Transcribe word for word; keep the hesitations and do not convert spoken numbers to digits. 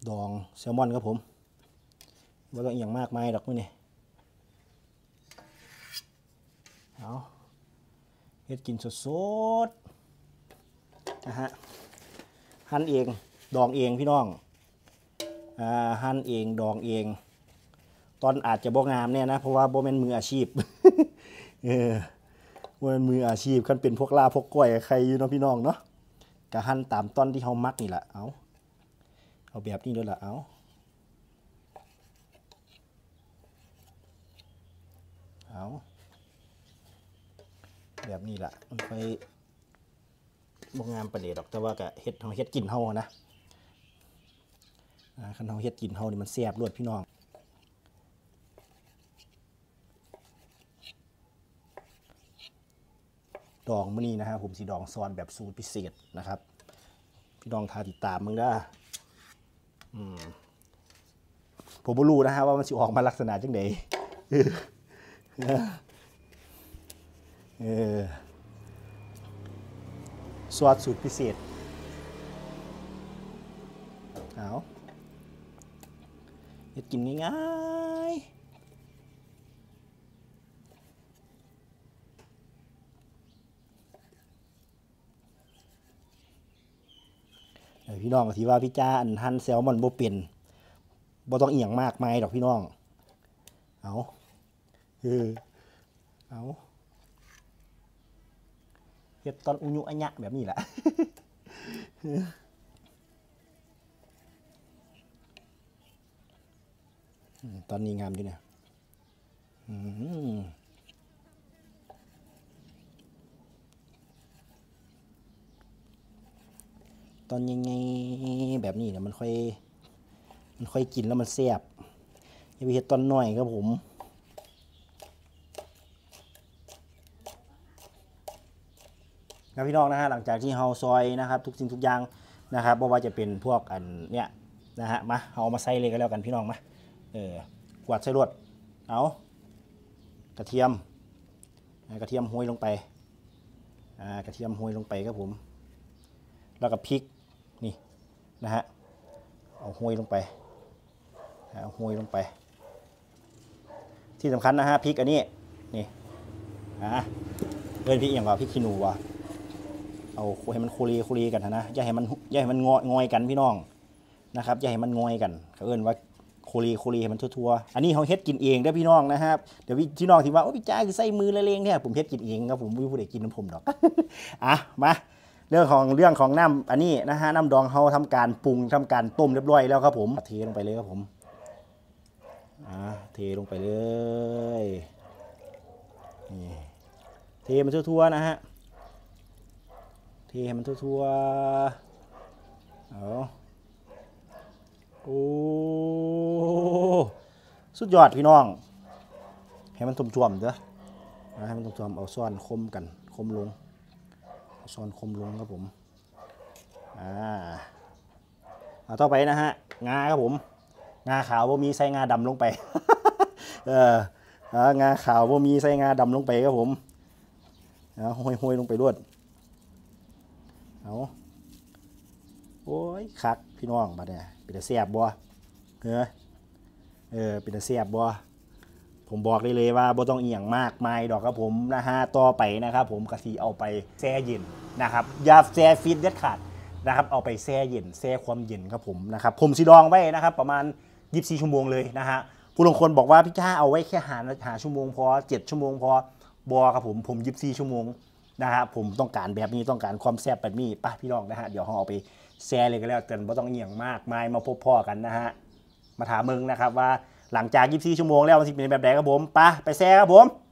ดองแซลมอนครับผมไม่ต้องอย่างมากมายดอกมื้อนี้เอาเฮ็ดกินสดๆนะฮะหั่นเองดองเองพี่น้องอ่าหั่นเองดองเองตอนอาจจะบ่งามเนี่ยนะเพราะว่าบ่แม่นมืออาชีพ เออบ่แม่นมืออาชีพคันเป็นพวกลาพวกก้อยใครอยู่เนาะพี่น้องเนาะก็หั่นตามตอนที่เฮามักนี่แหละเอาเอาแบบนี้ด้วยล่ะเอาเอาแบบนี้ล่ะมันค่อยบ่งามประเดี๋ยวดอกแต่ว่าก็เฮ็ดเฮาเฮ็ดกินเฮานะอ่าคันเฮาเฮ็ดกินเฮานี่มันแซ่บรวดพี่น้องดองมื้อนี้นะฮะผมสิดองซอนแบบสูตรพิเศษนะครับพี่น้องทาติดตามมึงเด้ออืมผมบ่รู้นะฮะว่ามันสิออกมาลักษณะจังได๋เออเออซอสสูตรพิเศษเอาเฮ็ดกินง่ายๆพี่น้องก็สิว่าพี่จ้าอันหั่นแซลมอนบ่เป็นบ่ต้องอีหยังมากมายดอกพี่น้องเอาเออเอาเฮ็ดตอนอุยุอัญญะแบบนี้แหละ ตอนนี้งามดีเนี่ยตอนยังไงแบบนี้เนี่ยมันค่อยมันค่อยกินแล้วมันแซ่บอย่าไปเฮ็ดตอนน้อยครับผมนะพี่น้องนะฮะหลังจากที่เฮาซอยนะครับทุกสิ่งทุกอย่างนะครับบ่ว่าจะเป็นพวกอันเนี้ยนะฮะมาเอามาใส่เลยกันแล้วกันพี่น้องมาเออกวาดใส่รวดเอากระเทียมกระเทียมโรยลงไปอ่ากระเทียมโรยลงไปครับผมแล้วก็พริกนี่นะฮะเอาโรยลงไปเอาโรยลงไปที่สำคัญนะฮะพริกอันนี้นี่อ่ะเอิ้นพริกอย่างว่าพริกขี้หนูว่ะเอาให้มันโคลีโคลีกันนะอย่าให้มันอย่าให้มันงอยงอยกันพี่น้องนะครับอย่าให้มันงอยกันเขาเอิ้นว่าโคลีโคลีให้มันทั่วๆอันนี้เขาเฮ็ดกินเองเด้อพี่น้องนะครับเดี๋ยวพี่น้องที่ว่าโอ้พี่จ้าคือใส่มือละเลงเนี่ยผมเฮ็ดกินเองครับผมไม่ผู้ใดกินน้ำผมดอก อ่ะมาเรื่องของเรื่องของน้ำอันนี้นะฮะน้ำดองเขาทำการปรุงทำการต้มเรียบร้อยแล้วครับผมเทลงไปเลยครับผมอ่าเทลงไปเลยนี่เทมันทั่วๆนะฮะเทให้มันทั่วๆเอาโอ้สุดยอดพี่น้องให้มันท่วมๆเด้อให้มันท่วมๆเอาซ้อนคมกันคมลงเอาซ้อนคมลงครับผมอ่าเอาต่อไปนะฮะงาครับผมงาขาวบ่มีใส่งาดำลงไป เอองาขาวบ่มีใส่งาดำลงไปครับผมเอาห้อยๆลงไปรวดเอาโอ้ยคักพี่น้องบัดเนี่ยเป็นตาแซ่บบ่เออเออเป็นตาแซ่บบ่ผมบอกได้เลยว่าบ่ต้องอีหยังมากมายดอกครับผมนะฮะต่อไปนะครับผมกะสิเอาไปแช่เย็นนะครับอย่าแช่ฟรีซเด็ดขาดนะครับเอาไปแช่เย็นแช่ความเย็นครับผมนะครับผมสิดองไว้นะครับประมาณยี่สิบสี่ชั่วโมงเลยนะฮะผู้ลงคนบอกว่าพี่จ้าเอาไว้แค่หาหาชั่วโมงพอเจ็ดชั่วโมงพอบ่ครับผมผมยี่สิบสี่ชั่วโมงนะฮะผมต้องการแบบนี้ต้องการความแซ่บแบบนี้ป่ะพี่น้องนะฮะเดี๋ยวเราเอาไปแช่เลยก็แล้วแต่บ่ต้องเอียงมากมายมาพบพ่อกันนะฮะมาถามมึงนะครับว่าหลังจากยี่สิบสี่ชั่วโมงแล้วมันสิเป็นแบบไหนครับผมป่ะไปแช่ครับผม